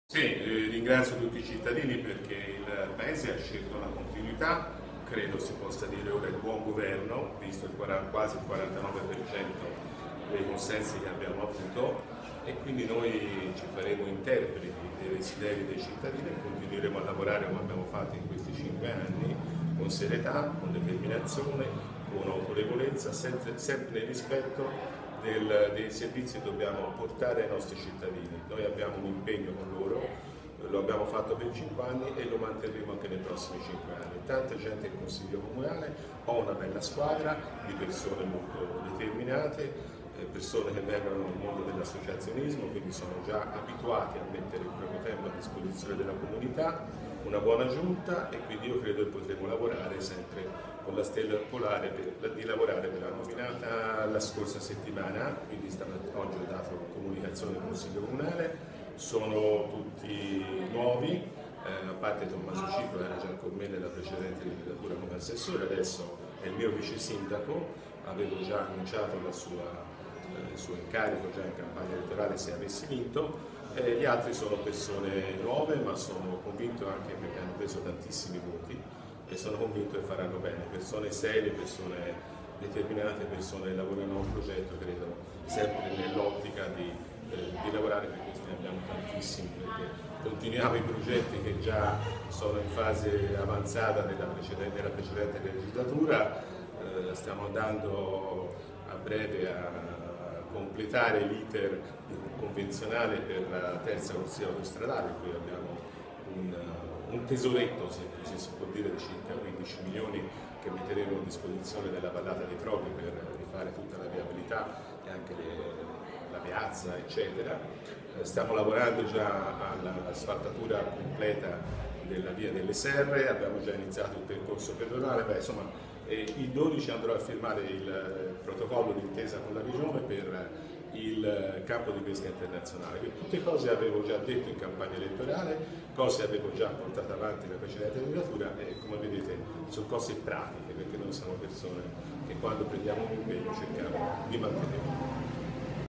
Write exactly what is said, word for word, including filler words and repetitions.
Sì, eh, ringrazio tutti i cittadini perché il Paese ha scelto la continuità, credo si possa dire ora il buon governo, visto il quaranta, quasi il quarantanove per cento dei consensi che abbiamo avuto, e quindi noi ci faremo interpreti dei desideri dei cittadini e continueremo a lavorare come abbiamo fatto in questi cinque anni, con serietà, con determinazione, con autorevolezza, sempre, sempre nel rispetto del, dei servizi che dobbiamo portare ai nostri cittadini. Noi abbiamo un impegno con loro, lo abbiamo fatto per cinque anni e lo manterremo anche nei prossimi cinque anni. Tanta gente in Consiglio Comunale, ho una bella squadra di persone molto determinate, eh, persone che vengono dal mondo dell'associazionismo, quindi sono già abituati a mettere il proprio tempo a disposizione della comunità, una buona giunta, e quindi io credo che potremo lavorare sempre con la stella polare per, di lavorare per la nominata la scorsa settimana, quindi oggi ho dato comunicazione al Consiglio Comunale, sono tutti nuovi, eh, a parte Tommaso Cipro era già con me nella precedente legislatura come assessore, adesso è il mio vice sindaco, avevo già annunciato la sua, eh, il suo incarico già in campagna elettorale se avessi vinto. Eh, gli altri sono persone nuove, ma sono convinto anche perché hanno preso tantissimi voti e sono convinto che faranno bene, persone serie, persone determinate, persone che lavorano a un progetto, credo, sempre nell'ottica di, eh, di lavorare, per questo ne abbiamo tantissimi, perché continuiamo i progetti che già sono in fase avanzata nella precedente, nella precedente legislatura, eh, stiamo andando a breve a completare l'iter convenzionale per la terza corsia autostradale, in cui abbiamo un, un tesoretto, se così si può dire, di circa quindici milioni che metteremo a disposizione della vallata dei Troghi per rifare tutta la viabilità e anche le, la piazza, eccetera. Stiamo lavorando già all'asfaltatura completa della via delle Serre, abbiamo già iniziato il percorso pedonale, beh, insomma, eh, il dodici andrò a firmare il protocollo d'intesa con la Regione per il campo di pesca internazionale, che tutte cose avevo già detto in campagna elettorale, cose avevo già portato avanti nella precedente legislatura e, come vedete, sono cose pratiche, perché noi siamo persone che quando prendiamo un impegno cerchiamo di mantenerlo.